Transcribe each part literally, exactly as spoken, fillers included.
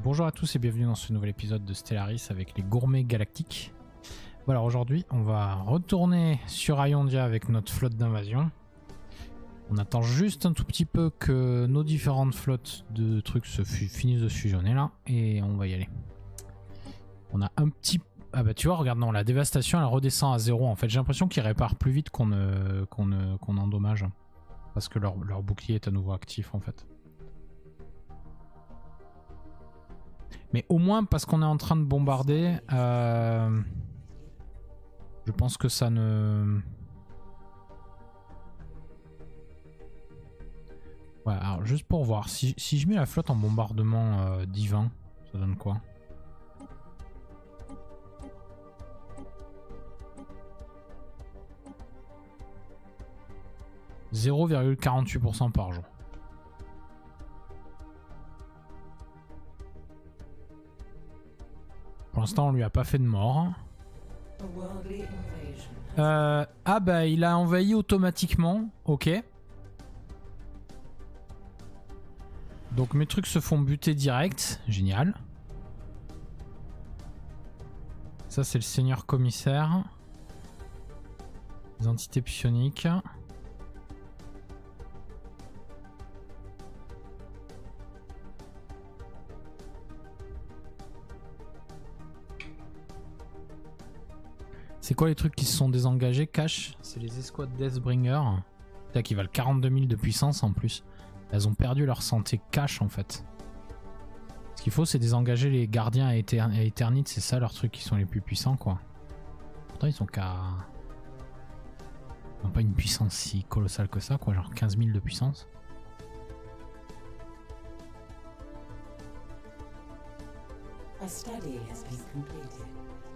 Bonjour à tous et bienvenue dans ce nouvel épisode de Stellaris avec les gourmets galactiques. Voilà, aujourd'hui on va retourner sur Iondia avec notre flotte d'invasion. On attend juste un tout petit peu que nos différentes flottes de trucs se finissent de se fusionner là et on va y aller. On a un petit... Ah bah tu vois, regarde, non, la dévastation elle redescend à zéro en fait. J'ai l'impression qu'ils réparent plus vite qu'on ne... qu'on ne... qu'on endommage. Parce que leur... leur bouclier est à nouveau actif en fait. Mais au moins parce qu'on est en train de bombarder, euh, je pense que ça ne... Ouais, alors juste pour voir, si, si je mets la flotte en bombardement euh, divin, ça donne quoi? zéro virgule quarante-huit pour cent par jour. Pour l'instant, on lui a pas fait de mort. Euh, ah bah, il a envahi automatiquement. Ok. Donc mes trucs se font buter direct. Génial. Ça, c'est le seigneur commissaire. Les entités psioniques. C'est quoi les trucs qui se sont désengagés? Cash, c'est les escouades Deathbringer. Là, qui valent quarante-deux mille de puissance en plus. Elles ont perdu leur santé cash en fait. Ce qu'il faut, c'est désengager les gardiens à, Éter à Eternite. C'est ça leurs trucs qui sont les plus puissants quoi. Pourtant, ils sont qu'à... Ils n'ont pas une puissance si colossale que ça quoi. Genre quinze mille de puissance. A study has been completed.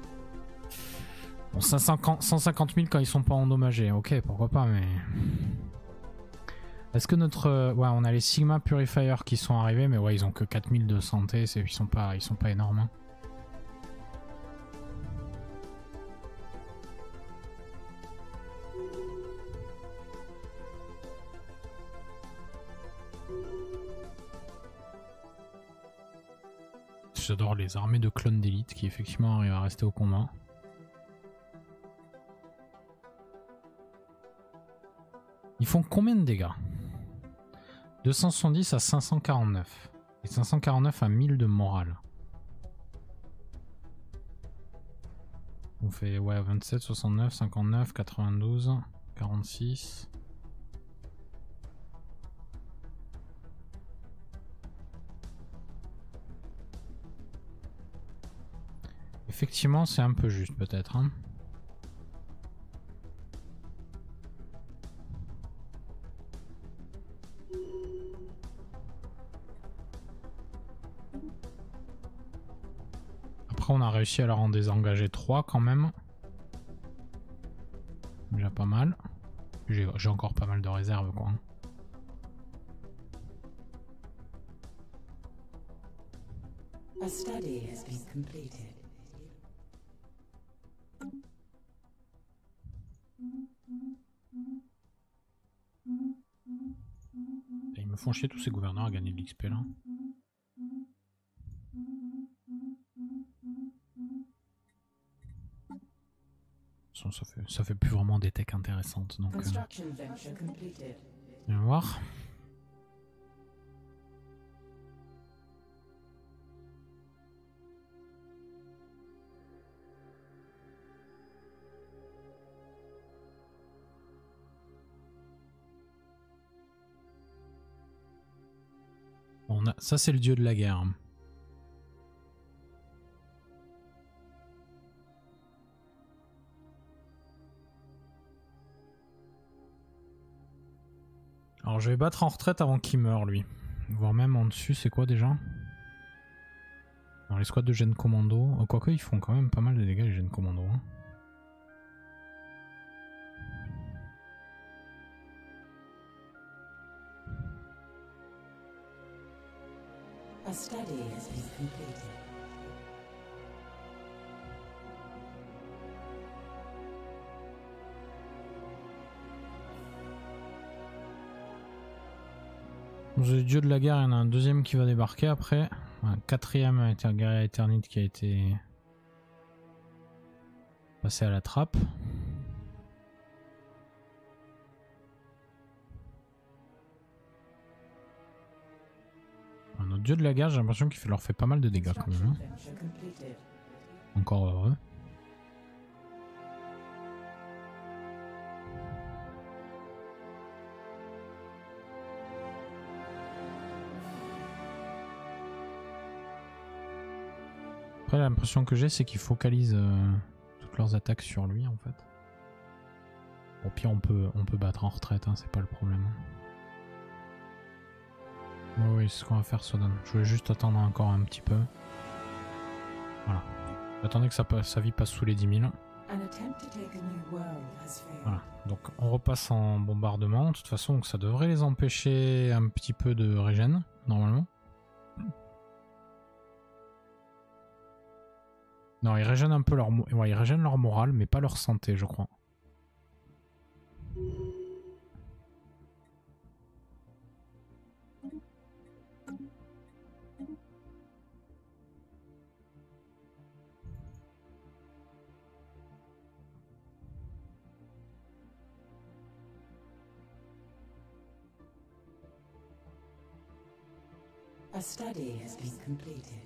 Bon, cent cinquante mille quand ils sont pas endommagés. Ok, pourquoi pas, mais... Est-ce que notre... Ouais, on a les Sigma Purifier qui sont arrivés, mais ouais, ils ont que quatre mille de santé. Ils sont pas, ils sont pas énormes. Hein. J'adore les armées de clones d'élite qui effectivement arrivent à rester au combat. Ils font combien de dégâts? Deux cent soixante-dix à cinq cent quarante-neuf. Et cinq cent quarante-neuf à mille de morale. On fait ouais, vingt-sept, soixante-neuf, cinquante-neuf, quatre-vingt-douze, quarante-six. Effectivement, c'est un peu juste peut-être. Hein. On a réussi à leur en désengager trois quand même. Déjà pas mal. J'ai encore pas mal de réserves quoi. A study has been completed. Et ils me font chier tous ces gouverneurs à gagner de l'X P là. Ça fait, ça fait plus vraiment des techs intéressantes donc euh, on va voir. On a, ça c'est le dieu de la guerre. Alors je vais battre en retraite avant qu'il meure lui. Voire même en dessus, c'est quoi déjà? Dans les squads de Gen Commando. Oh, quoique ils font quand même pas mal de dégâts les Gen Commando. Hein. A study has been completed. Le dieu de la guerre, il y en a un deuxième qui va débarquer après. un quatrième guerrier éternite qui a été passé à la trappe. Notre dieu de la guerre, j'ai l'impression qu'il leur fait pas mal de dégâts quand même. Hein. Encore heureux. Après, l'impression que j'ai, c'est qu'ils focalisent euh, toutes leurs attaques sur lui en fait. Au pire, on peut, on peut battre en retraite, hein, c'est pas le problème. Oui, oui, c'est ce qu'on va faire, Sodan. Je voulais juste attendre encore un petit peu. Voilà. Attendez que ça passe, sa vie passe sous les dix mille. Voilà. Donc on repasse en bombardement. De toute façon, donc, ça devrait les empêcher un petit peu de régène, normalement. Non, ils régènent un peu leur, ouais, ils régènent leur morale, mais pas leur santé, je crois. A study has been completed.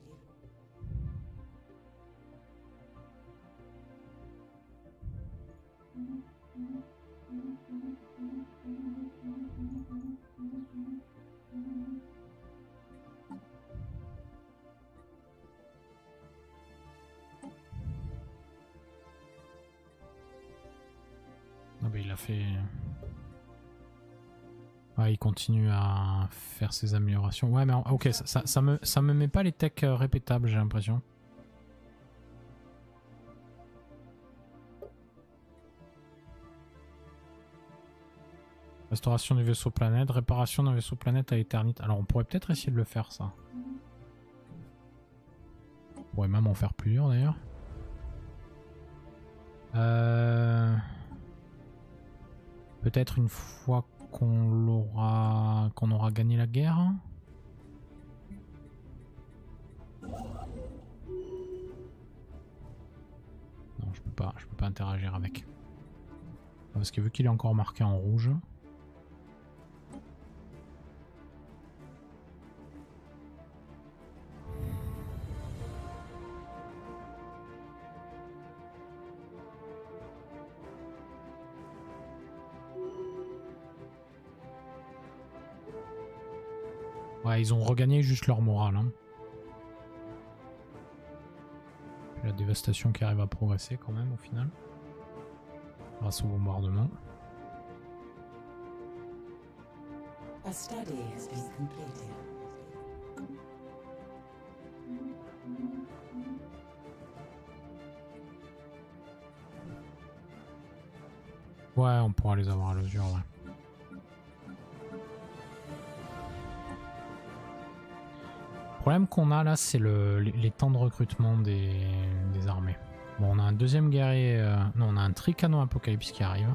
Ah bah il a fait... Ouais, il continue à faire ses améliorations. Ouais, mais ok, ça, ça, ça, me, ça me met pas les techs répétables, j'ai l'impression. Restauration du vaisseau planète, réparation d'un vaisseau planète à éternité. Alors on pourrait peut-être essayer de le faire, ça. On pourrait même en faire plusieurs d'ailleurs. Euh... Peut-être une fois qu'on l'aura, qu'on aura gagné la guerre. Non, je peux pas, je peux pas interagir avec. Parce que vu qu'il est encore marqué en rouge. Ouais, ils ont regagné juste leur morale. Hein. La dévastation qui arrive à progresser quand même au final. Grâce au bombardement. A study has been completed. Ouais, on pourra les avoir à l'usure, ouais. Le problème qu'on a là, c'est le, les, les temps de recrutement des, des armées. Bon, on a un deuxième guerrier... Euh, non, on a un tricanon apocalypse qui arrive.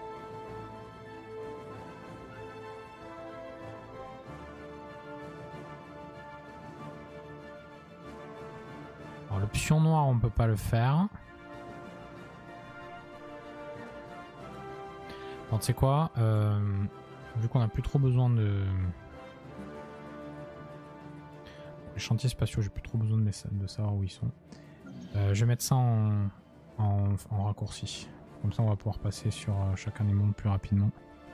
Alors, le pion noir, on peut pas le faire. Alors, tu sais quoi euh, vu qu'on a plus trop besoin de... Les chantiers spatiaux, j'ai plus trop besoin de, de savoir où ils sont. Euh, je vais mettre ça en, en, en raccourci. Comme ça, on va pouvoir passer sur euh, chacun des mondes plus rapidement.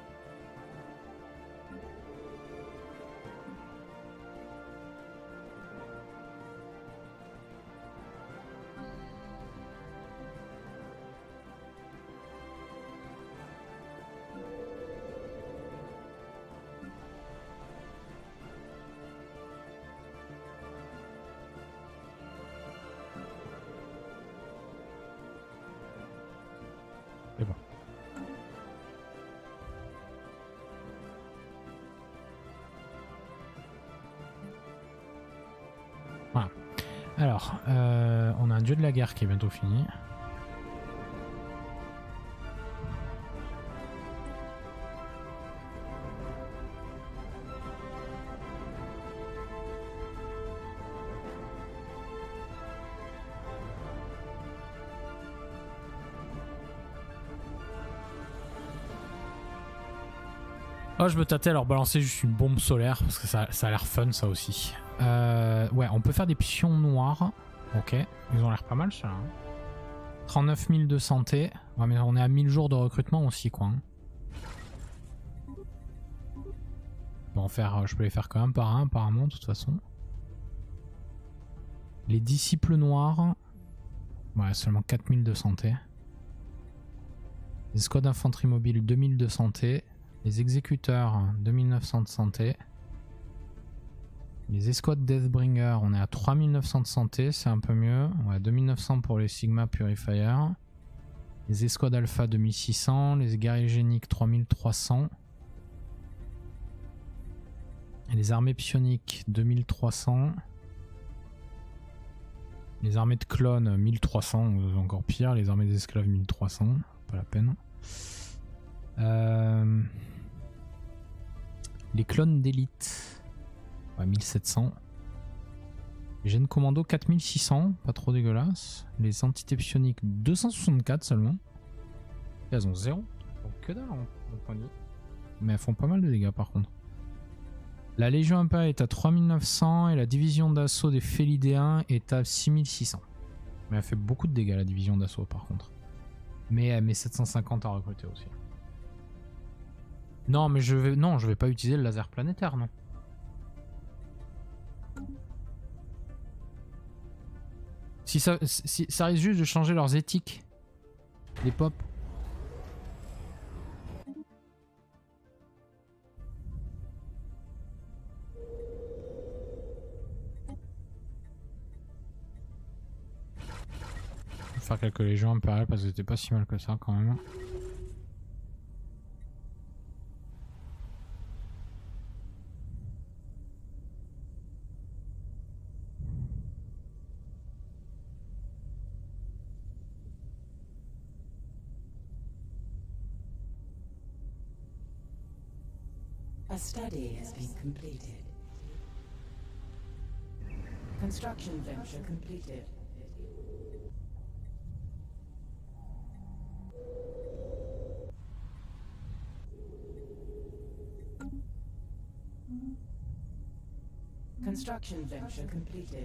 Et bon. Voilà. Alors, euh, on a un dieu de la guerre qui est bientôt fini. Oh, je me tâtais à leur balancer juste une bombe solaire parce que ça, ça a l'air fun, ça aussi. Euh, ouais, on peut faire des pions noirs. Ok, ils ont l'air pas mal, ça. Hein. trente-neuf mille de santé. Ouais, mais on est à mille jours de recrutement aussi, quoi. Hein. Je peux, en faire, je peux les faire quand même par un, apparemment, de toute façon. Les disciples noirs. Ouais, seulement quatre mille de santé. Les escouades d'infanterie mobile, deux mille de santé. Les exécuteurs, deux mille neuf cents de santé. Les escouades Deathbringer, on est à trois mille neuf cents de santé, c'est un peu mieux. Ouais, deux mille neuf cents pour les Sigma Purifier. Les escouades Alpha, deux mille six cents. Les guerriers géniques, trois mille trois cents. Et les armées psioniques, deux mille trois cents. Les armées de clones, mille trois cents, encore pire. Les armées d'esclaves, mille trois cents, pas la peine. Euh... Les clones d'élite, ouais, mille sept cents. Les gènes commando, quatre mille six cents, pas trop dégueulasse. Les entités psioniques, deux cent soixante-quatre seulement. Et elles ont zéro. Donc que dalle en point de vie. Mais elles font pas mal de dégâts par contre. La Légion impériale est à trois mille neuf cents et la division d'assaut des Félidéens est à six mille six cents. Mais elle fait beaucoup de dégâts la division d'assaut par contre. Mais elle met sept cent cinquante à recruter aussi. Non mais je vais non je vais pas utiliser le laser planétaire non. Si ça, si, ça risque juste de changer leurs éthiques. Les pop. Je vais faire quelques légions impériales parce que c'était pas si mal que ça quand même. A study has been completed. Construction venture completed. Construction venture completed.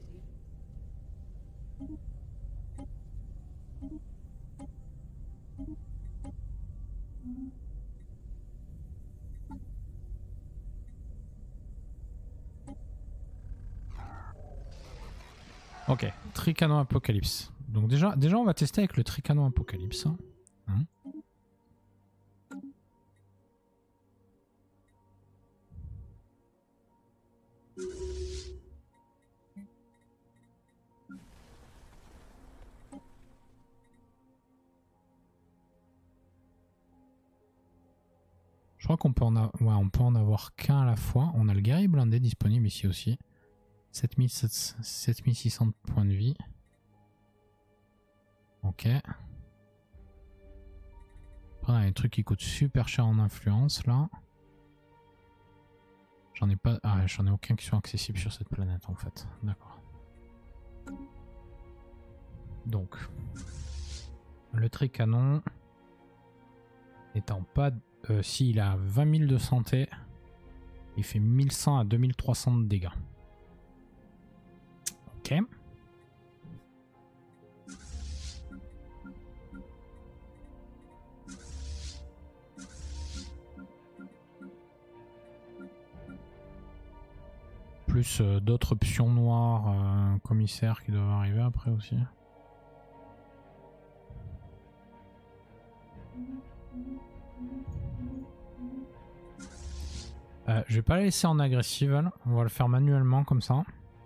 Ok, tricanon apocalypse. Donc déjà, déjà on va tester avec le tricanon apocalypse. Hein. Hein Je crois qu'on peut en avoir, ouais, on peut en avoir qu'un à la fois. On a le guerrier blindé disponible ici aussi. sept mille six cents points de vie. Ok. Après, on a des trucs qui coûtent super cher en influence là. J'en ai pas. Ah, j'en ai aucun qui sont accessibles sur cette planète en fait. D'accord. Donc, le tricanon étant pas. Euh, si il a vingt mille de santé, il fait mille cent à deux mille trois cents de dégâts. Ok. Plus euh, d'autres pions noirs euh, commissaires qui doivent arriver après aussi. Euh, je vais pas la laisser en agressive, on va le faire manuellement comme ça.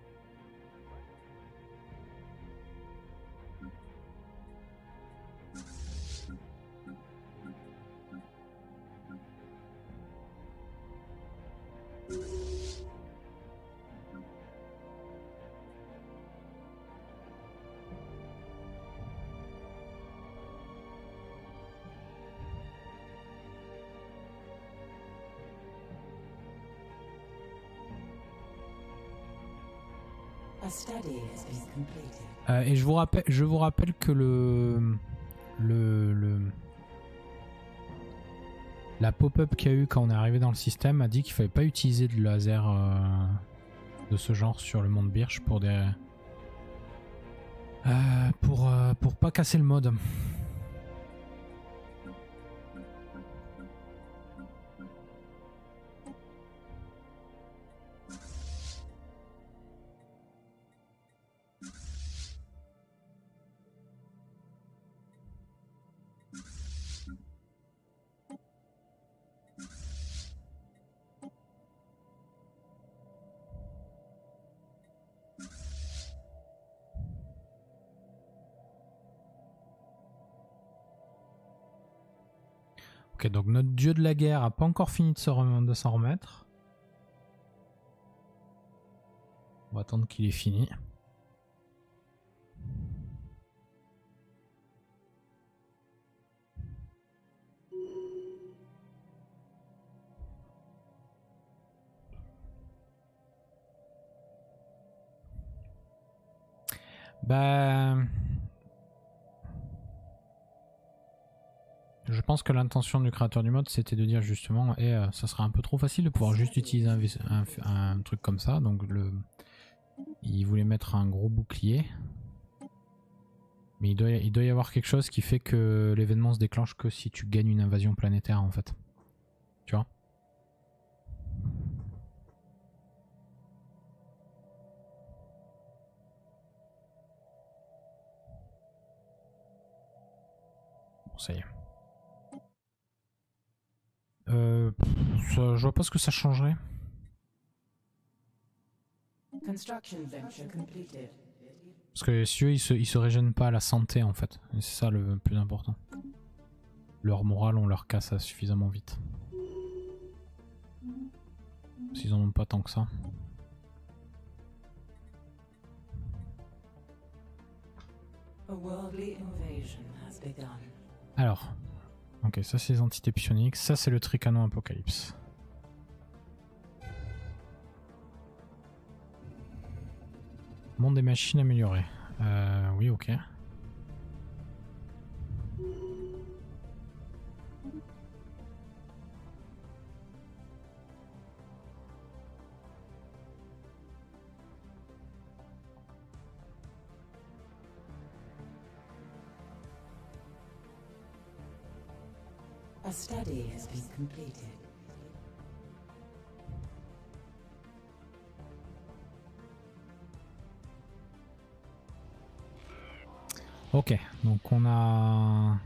Euh, et je vous rappelle, je vous rappelle que le, le, le La pop-up qu'il y a eu quand on est arrivé dans le système a dit qu'il fallait pas utiliser de laser euh, de ce genre sur le monde Birch pour des... Euh, pour, euh, pour pas casser le mode. Ok, donc notre dieu de la guerre a pas encore fini de s'en rem- de s'en remettre. On va attendre qu'il ait fini. Bah... Je pense que l'intention du créateur du mode c'était de dire justement et eh, ça serait un peu trop facile de pouvoir juste utiliser un, un, un truc comme ça. Donc le, il voulait mettre un gros bouclier. Mais il doit, il doit y avoir quelque chose qui fait que l'événement se déclenche que si tu gagnes une invasion planétaire en fait. Tu vois? Bon, ça y est. Euh, pff, ça, je vois pas ce que ça changerait. Parce que si eux ils se, ils se régènent pas à la santé en fait. Et c'est ça le plus important. Leur morale on leur casse suffisamment vite. S'ils en ont pas tant que ça. Alors. Ok, ça c'est les entités psioniques. Ça c'est le tricanon apocalypse. Monde des machines améliorées. Euh, oui, ok. A study has been completed. Ok, donc on a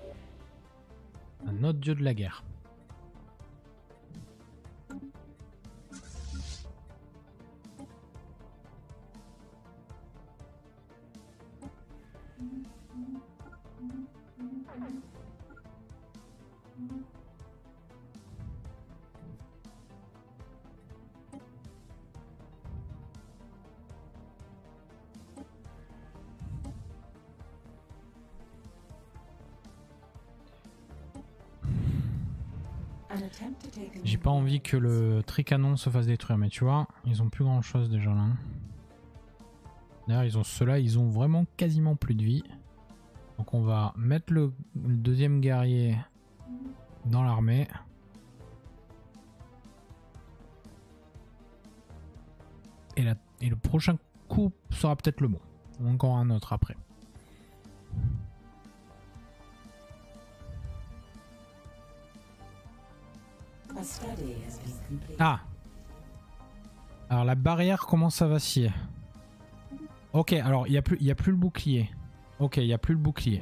un autre dieu de la guerre. J'ai pas envie que le tricanon se fasse détruire, mais tu vois, ils ont plus grand chose déjà là. D'ailleurs, ils ont ceux-là, ils ont vraiment quasiment plus de vie. Donc on va mettre le, le deuxième guerrier dans l'armée. Et, la, et le prochain coup sera peut-être le bon. Ou encore un autre après. Ah. Alors la barrière commence à vaciller. Ok, alors il n'y a, plus, y a plus le bouclier. Ok, il n'y a plus le bouclier.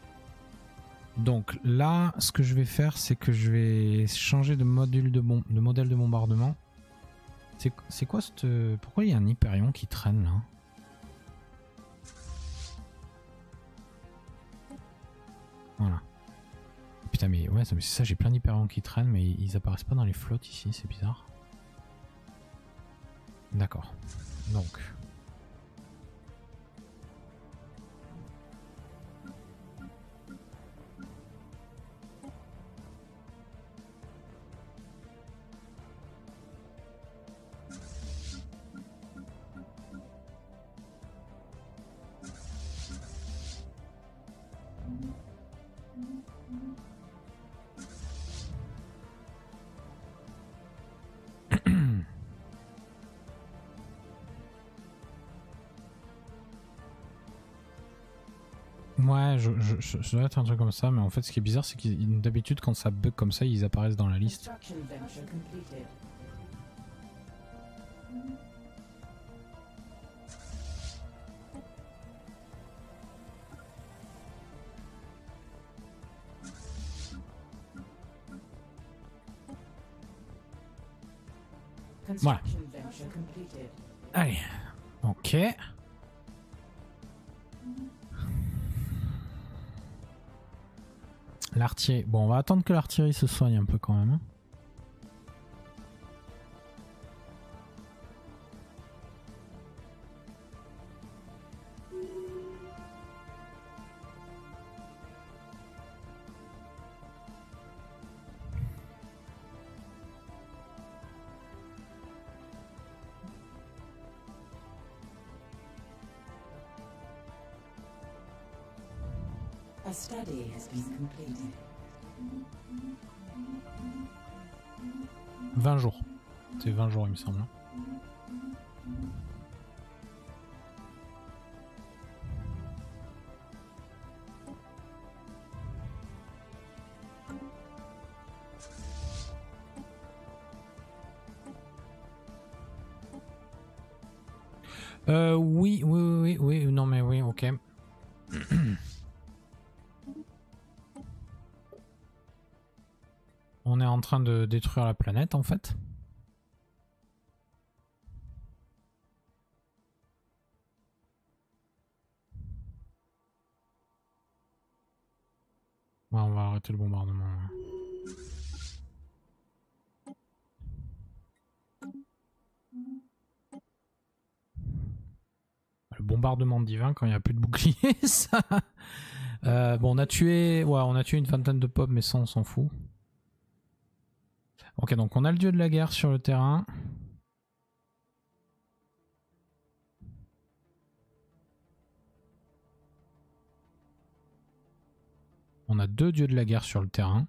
Donc là, ce que je vais faire, c'est que je vais changer de module de, bon, de modèle de bombardement. C'est quoi cette... Pourquoi il y a un Hyperion qui traîne là? Voilà. Putain mais ouais, c'est ça, j'ai plein d'Hyperions qui traînent, mais ils apparaissent pas dans les flottes ici, c'est bizarre. D'accord. Donc... Ouais, je, je, je, je dois être un truc comme ça, mais en fait, ce qui est bizarre, c'est que d'habitude, quand ça bug comme ça, ils apparaissent dans la liste. Construction venture completed. Voilà. Construction venture completed. Allez, ok. L'artillerie. Bon, on va attendre que l'artillerie se soigne un peu quand même. hein. A study has been completed. vingt jours. C'est vingt jours, il me semble. hein. Euh, oui, oui, oui, oui, oui, non, mais oui, ok. On est en train de détruire la planète, en fait. Ouais, on va arrêter le bombardement. hein. Le bombardement divin quand il n'y a plus de bouclier, ça. Euh, bon, on a tué, ouais, on a tué une vingtaine de pop, mais ça, on s'en fout. Ok, donc on a le dieu de la guerre sur le terrain. On a deux dieux de la guerre sur le terrain.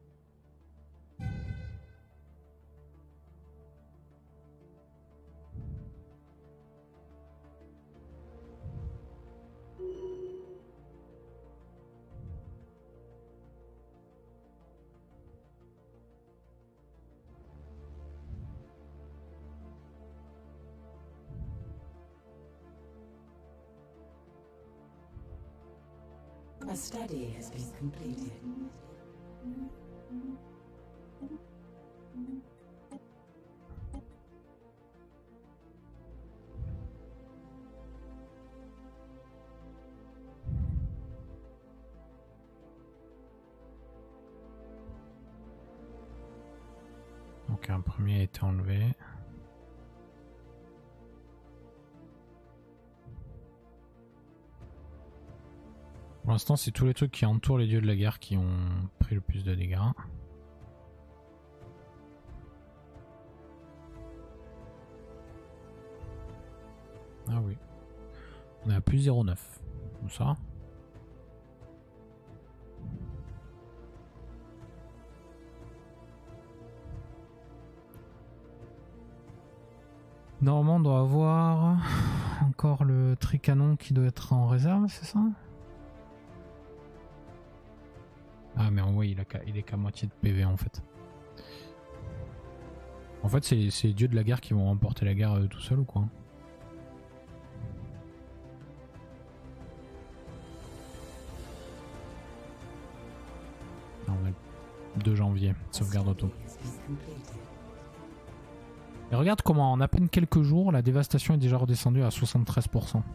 A study has been completed. Donc un premier a été enlevé. Pour l'instant, c'est tous les trucs qui entourent les dieux de la guerre qui ont pris le plus de dégâts. Ah oui. On est à plus zéro virgule neuf. Comme ça. Normalement, on doit avoir encore le tricanon qui doit être en réserve, c'est ça? Ah mais oui, il, a qu'à- il est qu'à moitié de P V en fait. En fait, c'est c'est les dieux de la guerre qui vont remporter la guerre euh, tout seuls ou quoi? Ah, on a le deux janvier, sauvegarde auto. Has been completed. Et regarde comment en à peine quelques jours, la dévastation est déjà redescendue à soixante-treize pour cent.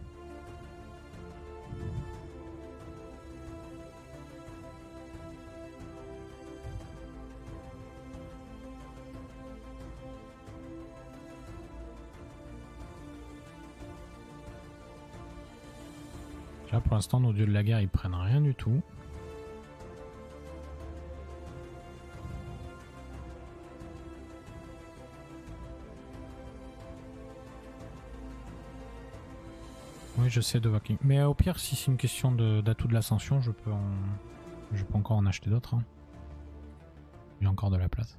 Là pour l'instant nos dieux de la guerre ils prennent rien du tout. Oui je sais de Viking. Mais au pire si c'est une question d'atout de, de l'ascension je peux en... je peux encore en acheter d'autres. Hein. J'ai encore de la place.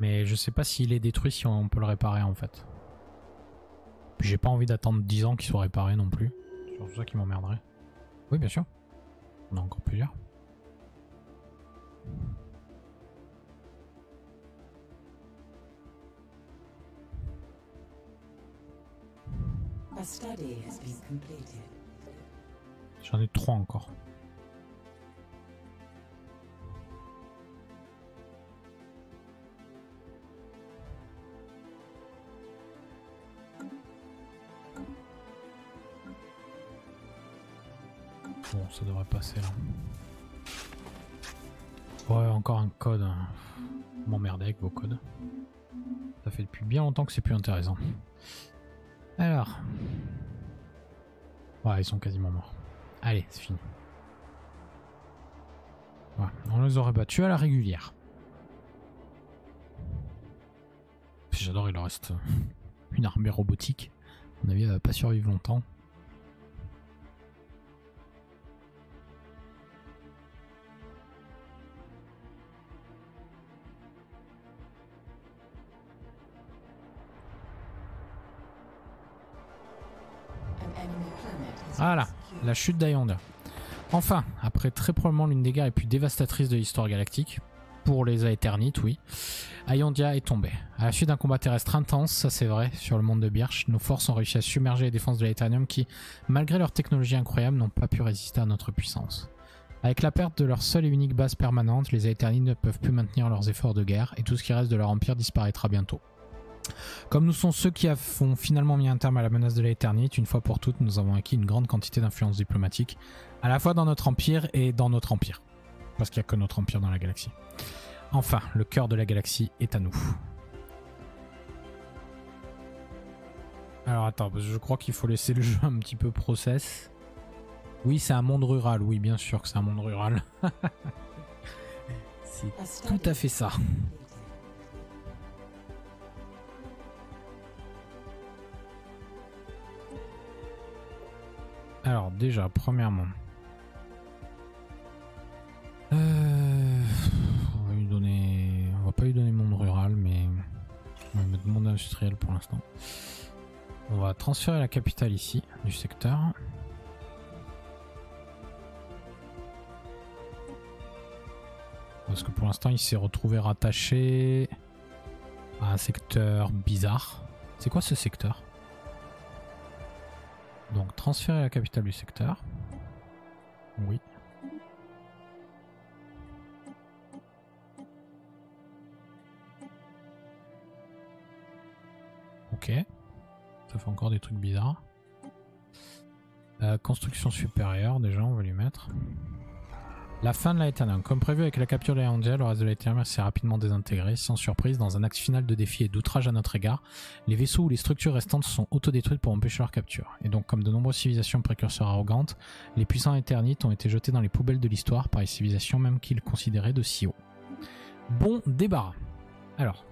Mais je sais pas s'il est détruit, si on peut le réparer en fait. Puis j'ai pas envie d'attendre dix ans qu'il soit réparé non plus. C'est surtout ça qui m'emmerderait. Oui, bien sûr. On a encore plusieurs. A study has been completed. J'en ai trois encore. Bon, ça devrait passer là. Ouais, encore un code. M'emmerder avec vos codes. Ça fait depuis bien longtemps que c'est plus intéressant. Alors. Ouais, ils sont quasiment morts. Allez, c'est fini. Ouais, on les aurait battus à la régulière. J'adore, il leur reste une armée robotique. À mon avis, elle va pas survivre longtemps. Voilà, la chute d'Ayondia. Enfin, après très probablement l'une des guerres les plus dévastatrices de l'histoire galactique, pour les Aeternites, oui, Ayondia est tombée. À la suite d'un combat terrestre intense, ça c'est vrai, sur le monde de Birch, nos forces ont réussi à submerger les défenses de l'Aeternium qui, malgré leur technologie incroyable, n'ont pas pu résister à notre puissance. Avec la perte de leur seule et unique base permanente, les Aeternites ne peuvent plus maintenir leurs efforts de guerre et tout ce qui reste de leur empire disparaîtra bientôt. Comme nous sommes ceux qui ont finalement mis un terme à la menace de l'Aeternite, une fois pour toutes, nous avons acquis une grande quantité d'influence diplomatique, à la fois dans notre empire et dans notre empire. Parce qu'il n'y a que notre empire dans la galaxie. Enfin, le cœur de la galaxie est à nous. Alors attends, je crois qu'il faut laisser le jeu un petit peu process. Oui, c'est un monde rural, oui, bien sûr que c'est un monde rural. C'est tout à fait ça. Alors déjà, premièrement, euh, on va lui donner, on va pas lui donner monde rural, mais on va mettre monde industriel pour l'instant. On va transférer la capitale ici du secteur. Parce que pour l'instant, il s'est retrouvé rattaché à un secteur bizarre. C'est quoi ce secteur ? Donc transférer la capitale du secteur. Oui. Ok. Ça fait encore des trucs bizarres. Euh, construction supérieure, déjà on va lui mettre. La fin de l'Aeternum. Comme prévu avec la capture de l'Ayondia, le reste de l'Aeternum s'est rapidement désintégré. Sans surprise, dans un axe final de défi et d'outrage à notre égard, les vaisseaux ou les structures restantes sont autodétruites pour empêcher leur capture. Et donc, comme de nombreuses civilisations précurseurs arrogantes, les puissants Aeternites ont été jetés dans les poubelles de l'histoire par les civilisations même qu'ils considéraient de si haut. Bon débarras. Alors.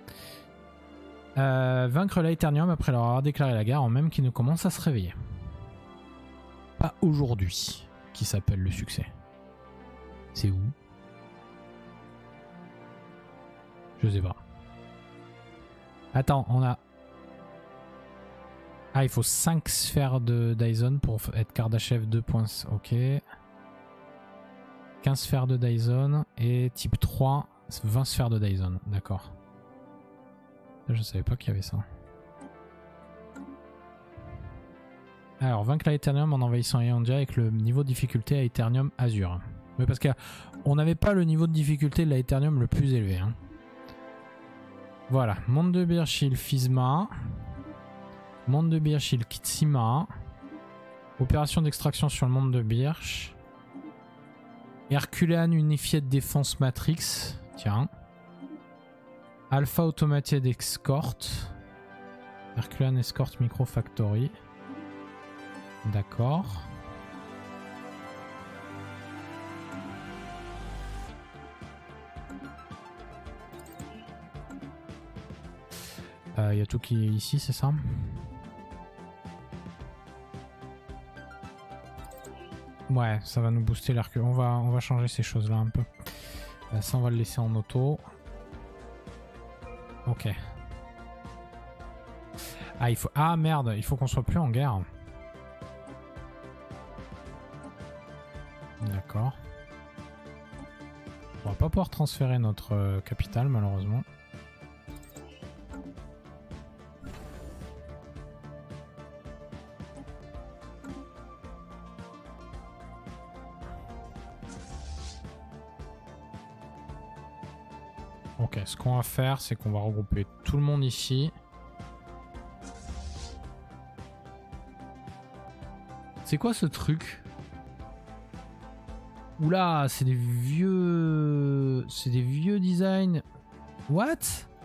Euh, vaincre l'Aeternium après leur avoir déclaré la guerre en même qu'ils ne commencent à se réveiller. Pas aujourd'hui, qui s'appelle le succès. C'est où? Je sais pas. Attends, on a... Ah, il faut cinq sphères de Dyson pour être Kardashev deux points. Ok. quinze sphères de Dyson et type trois, vingt sphères de Dyson. D'accord. Je savais pas qu'il y avait ça. Alors, vaincre l'Aeternium en envahissant Ayondia avec le niveau de difficulté à Aeternium Azur. Oui, parce qu'on n'avait pas le niveau de difficulté de l'Aeternium le plus élevé. Hein. Voilà. Monde de Birchil Physma. Monde de Birchil Kitsima. Opération d'extraction sur le monde de Birch. Herculean Unified Defense Matrix. Tiens. Alpha Automated Escort. Herculean Escort Micro Factory. D'accord. Il euh, y a tout qui est ici, c'est ça? Ouais, ça va nous booster l'Hercule. On va, on va changer ces choses-là un peu. Euh, ça, on va le laisser en auto. Ok. Ah, il faut... ah merde, il faut qu'on soit plus en guerre. D'accord. On va pas pouvoir transférer notre euh, capitale malheureusement. Ok, ce qu'on va faire, c'est qu'on va regrouper tout le monde ici. C'est quoi ce truc? Oula, c'est des vieux... C'est des vieux designs. What?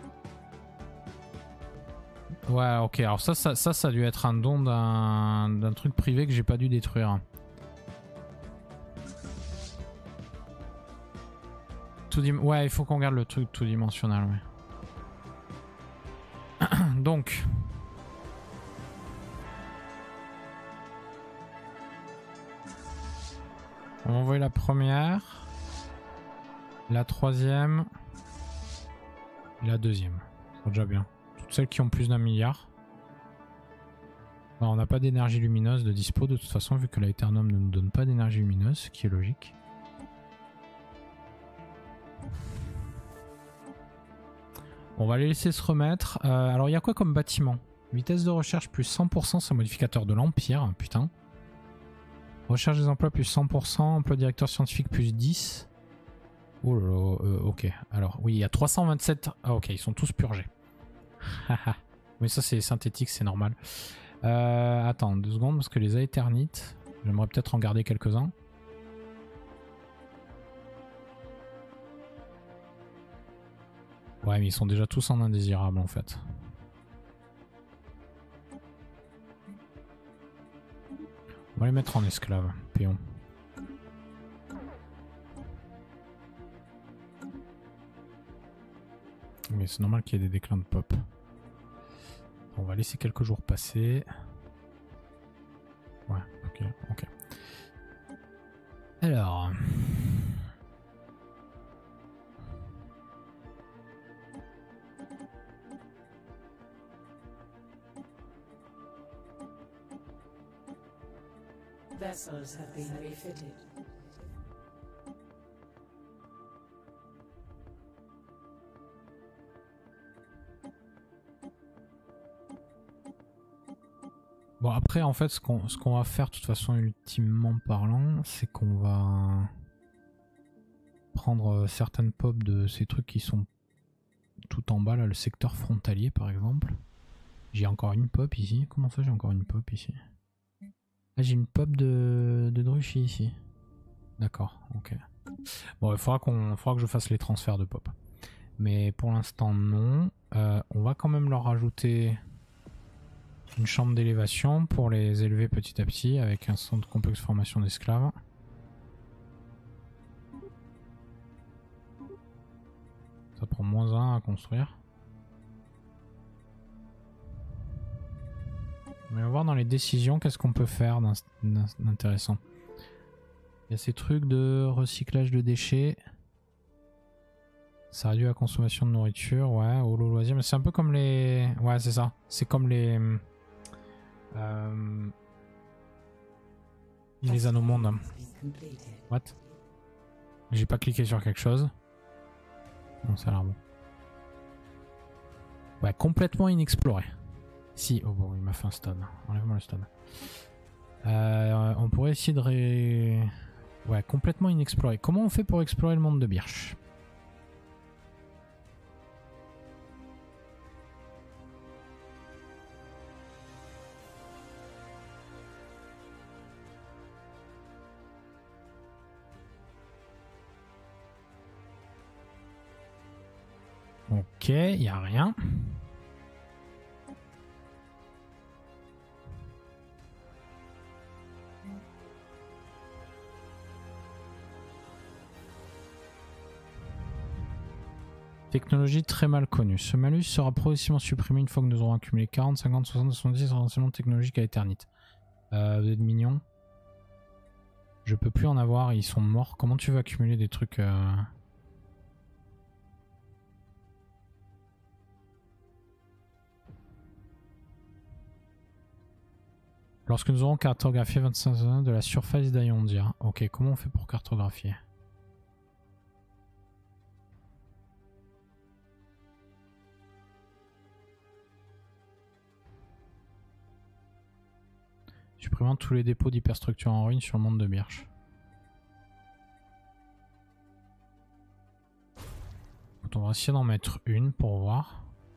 Ouais, ok. Alors ça, ça, ça, ça a dû être un don d'un d'un truc privé que j'ai pas dû détruire. Tout dim... Ouais, il faut qu'on regarde le truc tout dimensionnel, ouais. Donc... On va envoyer la première, la troisième, et la deuxième. C'est déjà bien. Toutes celles qui ont plus d'un milliard. Alors, on n'a pas d'énergie lumineuse de dispo de toute façon, vu que la Eternum ne nous donne pas d'énergie lumineuse, ce qui est logique. On va les laisser se remettre. Euh, alors, il y a quoi comme bâtiment? Vitesse de recherche plus cent pour cent, c'est un modificateur de l'Empire, putain. Recherche des emplois plus cent pour cent, emploi directeur scientifique plus dix. Oh là là, euh, ok. Alors, oui, il y a trois cent vingt-sept. Ah, ok, ils sont tous purgés. Mais ça, c'est synthétique, c'est normal. Euh, attends, deux secondes, parce que les Aeternites, j'aimerais peut-être en garder quelques-uns. Ouais, mais ils sont déjà tous en indésirable, en fait. On va les mettre en esclaves, péon. Mais c'est normal qu'il y ait des déclins de pop. On va laisser quelques jours passer. Ouais, ok, ok. Alors... Vessels have been refitted. Bon après en fait ce qu'on ce qu'on va faire de toute façon ultimement parlant, c'est qu'on va prendre certaines pop de ces trucs qui sont tout en bas là, le secteur frontalier par exemple. J'ai encore une pop ici. Comment ça j'ai encore une pop ici? Ah, j'ai une pop de, de Druchy ici. D'accord, ok. Bon, il faudra qu'on, faudra que je fasse les transferts de pop. Mais pour l'instant, non. Euh, on va quand même leur rajouter une chambre d'élévation pour les élever petit à petit avec un centre complexe formation d'esclaves. Ça prend moins un à construire. Mais on va voir dans les décisions qu'est-ce qu'on peut faire d'intéressant. Il y a ces trucs de recyclage de déchets. Ça réduit la consommation de nourriture, ouais, au loisir. Mais c'est un peu comme les... Ouais, c'est ça. C'est comme les... Euh... Les anomondes. What? J'ai pas cliqué sur quelque chose. Non, ça a l'air bon. Ouais, complètement inexploré. Si, oh bon, il m'a fait un stun. Enlève-moi le stun. Euh, on pourrait essayer de ré... Ouais, complètement inexploré. Comment on fait pour explorer le monde de Birch? Ok, il n'y a rien. Technologie très mal connue. Ce malus sera progressivement supprimé une fois que nous aurons accumulé quarante, cinquante, soixante, soixante-dix renseignements technologiques à Eternite. Euh, vous êtes mignons. Je peux plus en avoir, ils sont morts. Comment tu veux accumuler des trucs euh... Lorsque nous aurons cartographié vingt-cinq de la surface d'Iondia. Ok, comment on fait pour cartographier? Supprimant tous les dépôts d'hyperstructures en ruine sur le monde de Birch. On va essayer d'en mettre une pour voir.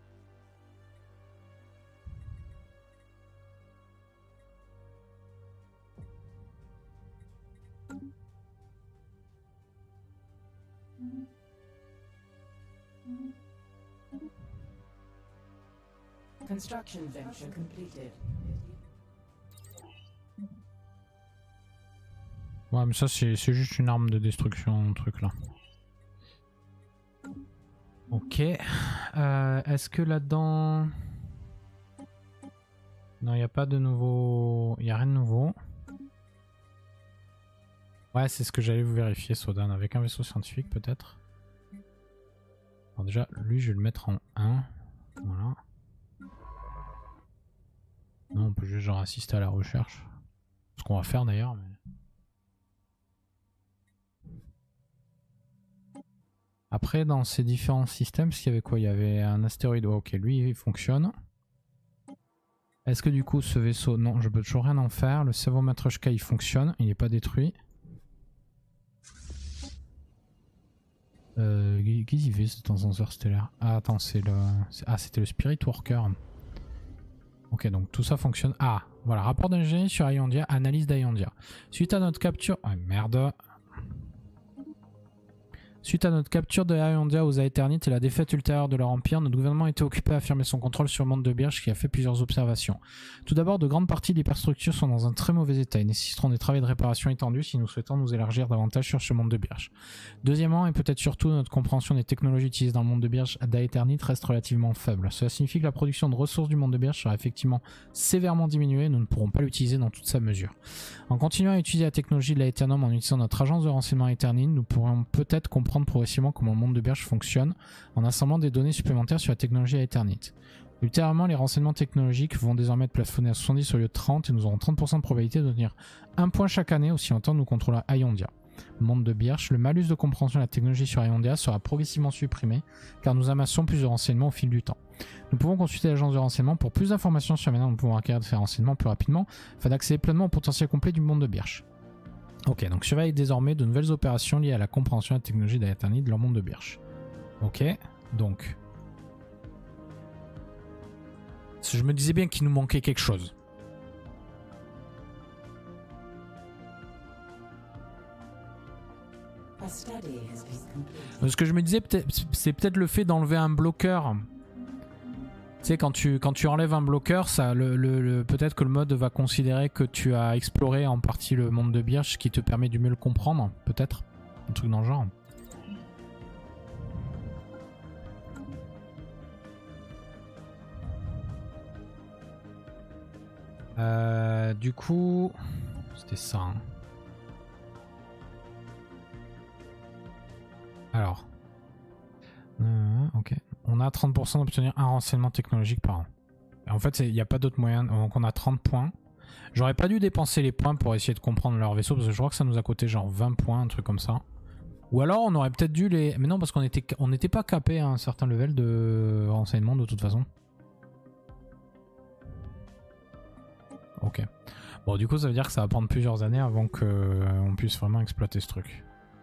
Construction venture completed. Ouais, mais ça c'est juste une arme de destruction, un truc là. Ok. Euh, Est-ce que là-dedans... Non, il n'y a pas de nouveau... Il n'y a rien de nouveau. Ouais, c'est ce que j'allais vous vérifier, Sodan. Avec un vaisseau scientifique, peut-être. Alors déjà, lui, je vais le mettre en un. Voilà. Non, on peut juste genre assister à la recherche. Ce qu'on va faire d'ailleurs. Mais... Après, dans ces différents systèmes, parce qu'il y avait quoi? Il y avait un astéroïde. Oh, ok, lui, il fonctionne. Est-ce que du coup, ce vaisseau... Non, je peux toujours rien en faire. Le Savo Matryoshka, il fonctionne. Il n'est pas détruit. Euh, Qu'est-ce qu'il fait cet ascenseur stellaire? Ah, attends, c'est le... Ah, c'était le Spirit Worker. Ok, donc tout ça fonctionne. Ah, voilà, rapport d'ingénierie sur Iondia, analyse d'Iondia. Suite à notre capture... Oh, merde. Suite à notre capture de Iondia aux Aeternites et la défaite ultérieure de leur empire, notre gouvernement était occupé à affirmer son contrôle sur le monde de Birch qui a fait plusieurs observations. Tout d'abord, de grandes parties de l'hyperstructure sont dans un très mauvais état et nécessiteront des travaux de réparation étendus si nous souhaitons nous élargir davantage sur ce monde de Birch. Deuxièmement, et peut-être surtout, notre compréhension des technologies utilisées dans le monde de Birch d'Aeternite reste relativement faible. Cela signifie que la production de ressources du monde de Birch sera effectivement sévèrement diminuée et nous ne pourrons pas l'utiliser dans toute sa mesure. En continuant à utiliser la technologie de l'Aeternum en utilisant notre agence de renseignement Aeternine, nous pourrons peut-être comprendre progressivement comment le monde de Birch fonctionne en assemblant des données supplémentaires sur la technologie Aeternite. Ultérieurement, les renseignements technologiques vont désormais être plafonnés à soixante-dix au lieu de trente et nous aurons trente pour cent de probabilité de devenir un point chaque année aussi longtemps que nous contrôlons Iondia. Le monde de Birch, le malus de compréhension de la technologie sur Iondia sera progressivement supprimé car nous amassons plus de renseignements au fil du temps. Nous pouvons consulter l'agence de renseignement pour plus d'informations sur la manière dont nous pouvons acquérir ces renseignements plus rapidement afin d'accéder pleinement au potentiel complet du monde de Birch. Ok, donc surveille désormais de nouvelles opérations liées à la compréhension de la technologie d'Aeternite de leur monde de Birch. Ok, donc... Je me disais bien qu'il nous manquait quelque chose. Ce que je me disais, c'est peut-être le fait d'enlever un bloqueur. Tu sais, quand tu, quand tu enlèves un bloqueur, ça, le, le, le, peut-être que le mode va considérer que tu as exploré en partie le monde de Birch, ce qui te permet de mieux le comprendre, peut-être. Un truc dans le genre. Euh, du coup, c'était ça. Hein. Alors. Euh, ok. On a trente pour cent d'obtenir un renseignement technologique par an. Et en fait, il n'y a pas d'autre moyen. Donc on a trente points. J'aurais pas dû dépenser les points pour essayer de comprendre leur vaisseau parce que je crois que ça nous a coûté genre vingt points, un truc comme ça. Ou alors on aurait peut-être dû les... Mais non, parce qu'on était... on n'était pas capé à un certain level de renseignement de toute façon. Ok. Bon, du coup, ça veut dire que ça va prendre plusieurs années avant qu'on puisse vraiment exploiter ce truc.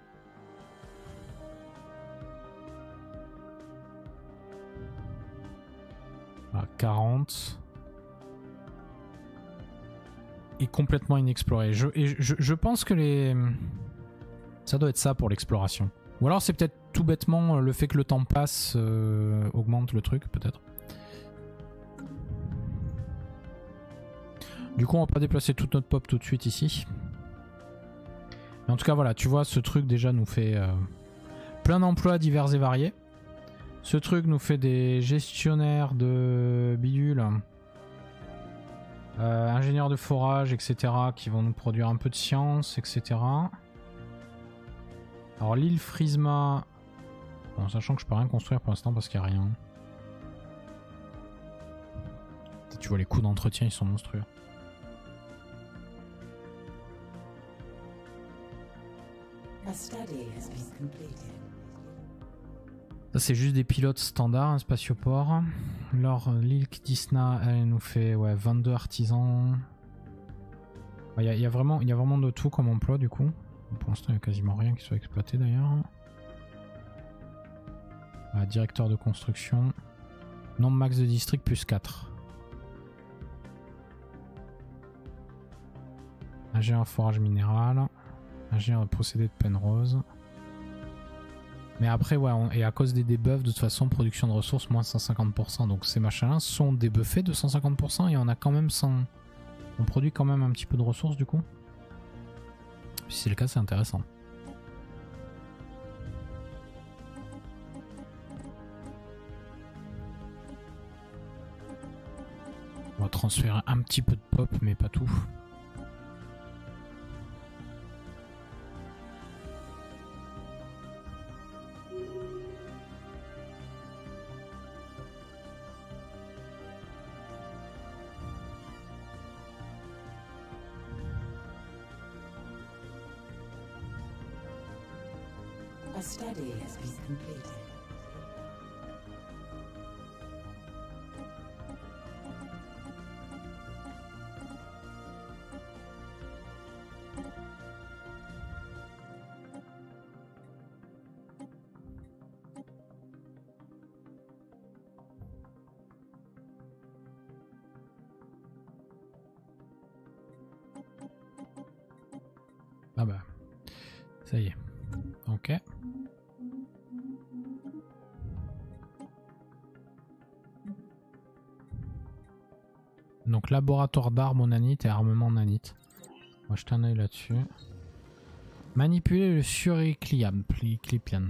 Voilà, quarante. Et complètement inexploré. Je, et je, je pense que les... Ça doit être ça pour l'exploration. Ou alors c'est peut-être tout bêtement le fait que le temps passe euh, augmente le truc, peut-être. Du coup, on va pas déplacer toute notre pop tout de suite ici. Mais en tout cas, voilà, tu vois, ce truc déjà nous fait euh, plein d'emplois divers et variés. Ce truc nous fait des gestionnaires de bidules, euh, ingénieurs de forage, et cetera, qui vont nous produire un peu de science, et cetera. Alors l'île Frisma, bon, sachant que je peux rien construire pour l'instant parce qu'il n'y a rien. Tu vois, les coûts d'entretien, ils sont monstrueux. A study has been completed. Ça c'est juste des pilotes standards, un spatioport. Alors l'île Disna, elle nous fait ouais, vingt-deux artisans. Il y, y, y a vraiment de tout comme emploi du coup. Pour l'instant il n'y a quasiment rien qui soit exploité d'ailleurs. Ah, directeur de construction. Nombre max de district plus quatre. Ingénieur forage minéral. Ingénieur procédé de Penrose. Mais après, ouais, on, et à cause des debuffs, de toute façon, production de ressources, moins cent cinquante pour cent. Donc ces machins-là sont débuffés de cent cinquante pour cent et on a quand même cent... On produit quand même un petit peu de ressources du coup. Si c'est le cas, c'est intéressant. On va transférer un petit peu de pop, mais pas tout. A study has been completed. Ah bah, ça y est. Ok. Donc laboratoire d'armes au nanite et armement nanite. On va jeter un oeil là-dessus. Manipuler le suricliam. Clipian.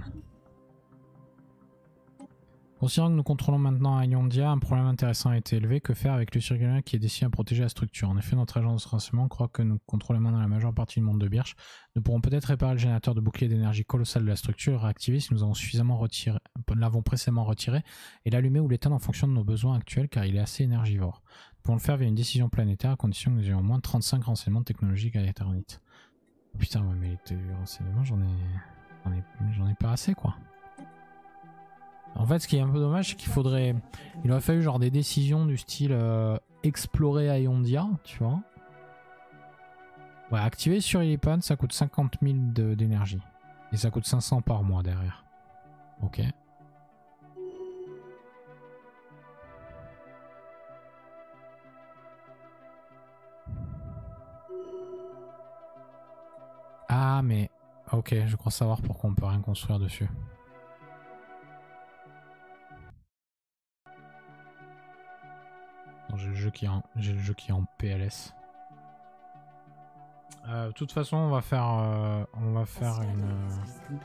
Considérant que nous contrôlons maintenant Iondia, un problème intéressant a été élevé. Que faire avec le suricliam qui est destiné à protéger la structure? En effet, notre agence de renseignement croit que nous contrôlons maintenant la majeure partie du monde de Birch. Nous pourrons peut-être réparer le générateur de bouclier d'énergie colossal de la structure et réactiver si nous avons suffisamment retiré, l'avons précédemment retiré, et l'allumer ou l'éteindre en fonction de nos besoins actuels car il est assez énergivore. Nous pouvons le faire via une décision planétaire à condition que nous ayons au moins trente-cinq renseignements technologiques à Eternite. Putain, ouais, mais les renseignements, j'en ai... J'en ai... j'en ai pas assez quoi. En fait, ce qui est un peu dommage, c'est qu'il faudrait... Il aurait fallu genre des décisions du style euh, explorer Iondia, tu vois. Ouais, activer sur Ilipan, ça coûte cinquante mille d'énergie. Et ça coûte cinq cents par mois derrière. Ok. Ah, mais... Ok, je crois savoir pourquoi on peut rien construire dessus. J'ai le jeu qui est en, j'ai le jeu qui est en P L S. Euh, de toute façon, on va faire, euh, on va faire une. Euh,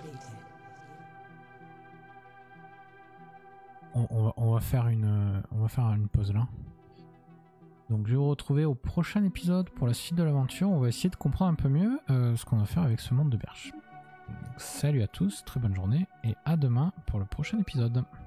on, on, va, on va faire une, on va faire une pause là. Donc, je vais vous retrouver au prochain épisode pour la suite de l'aventure. On va essayer de comprendre un peu mieux euh, ce qu'on va faire avec ce monde de Birch. Donc, salut à tous, très bonne journée et à demain pour le prochain épisode.